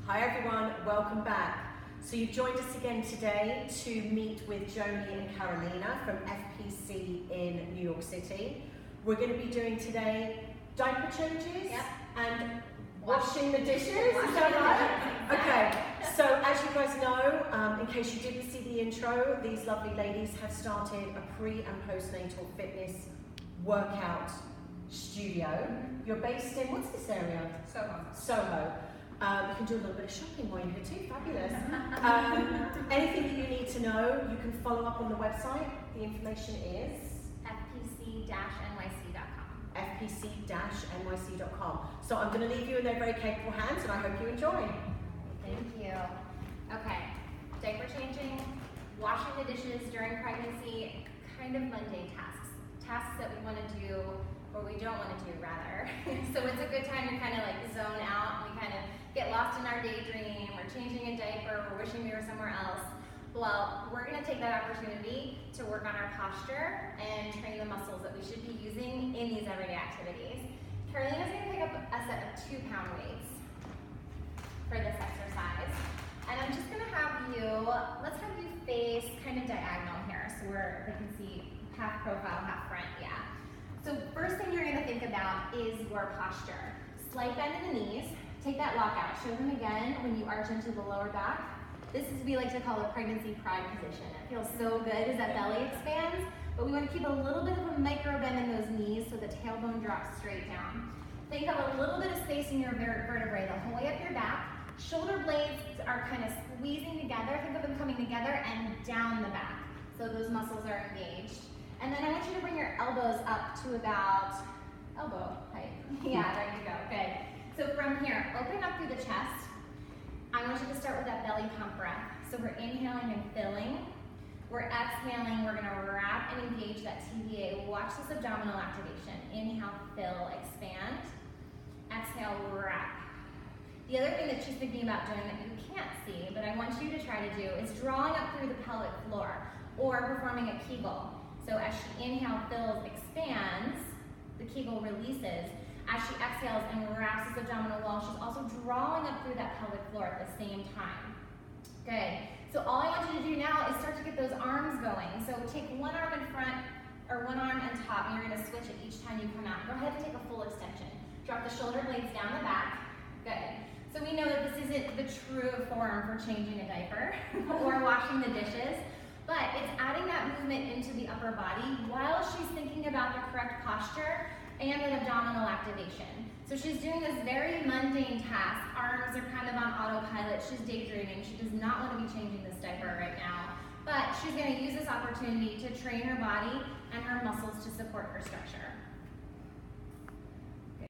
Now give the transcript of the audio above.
Hi everyone, welcome back. So you've joined us again today to meet with Joanie and Carolina from FPC in New York City. We're going to be doing today diaper changes and washing the dishes, is that right? Okay, so as you guys know, in case you didn't see the intro, these lovely ladies have started a pre and postnatal fitness workout studio. You're based in, what's this area? Soho. You can do a little bit of shopping while you're here too, fabulous. Anything that you need to know, you can follow up on the website. The information is FPC-NYC.com. FPC-NYC.com. So I'm going to leave you in their very capable hands and I hope you enjoy. Thank you. Okay, diaper changing, washing the dishes during pregnancy, kind of mundane tasks. Tasks that we want to do or we don't want to do rather. So it's a good time to kind of like zone out. We kind of get lost in our daydream, we're changing a diaper, we're wishing we were somewhere else. Well, we're going to take that opportunity to work on our posture and train the muscles that we should be using in these everyday activities. Carolina's going to pick up a set of 2-pound weights for this exercise. And I'm just going to have you, let's have you face kind of diagonal here so they can see half profile, half front, yeah. So first thing you're going to think about is your posture. Slight bend in the knees. Take that lock out. Show them again when you arch into the lower back. This is what we like to call a pregnancy pride position. It feels so good as that belly expands, but we want to keep a little bit of a micro bend in those knees so the tailbone drops straight down. Think of a little bit of space in your vertebrae the whole way up your back. Shoulder blades are kind of squeezing together. Think of them coming together and down the back. So those muscles are engaged. And then I want you to bring your elbows up to about elbow height. Yeah, there you go, good. So from here, open up through the chest. I want you to start with that belly pump breath. So we're inhaling and filling. We're exhaling, we're gonna wrap and engage that TVA. Watch this abdominal activation. Inhale, fill, expand. Exhale, wrap. The other thing that she's thinking about doing that you can't see, but I want you to try to do, is drawing up through the pelvic floor or performing a Kegel. So as she inhales, fills, expands, the Kegel releases. As she exhales and wraps this abdominal wall, she's also drawing up through that pelvic floor at the same time. Good. So all I want you to do now is start to get those arms going. So take one arm in front, or one arm on top, and you're going to switch it each time you come out. Go ahead and take a full extension. Drop the shoulder blades down the back. Good. So we know that this isn't the true form for changing a diaper or washing the dishes, but it's adding that movement into the upper body while she's thinking about the correct posture and an abdominal activation. So she's doing this very mundane task. Arms are kind of on autopilot. She's daydreaming. She does not want to be changing this diaper right now. But she's going to use this opportunity to train her body and her muscles to support her structure.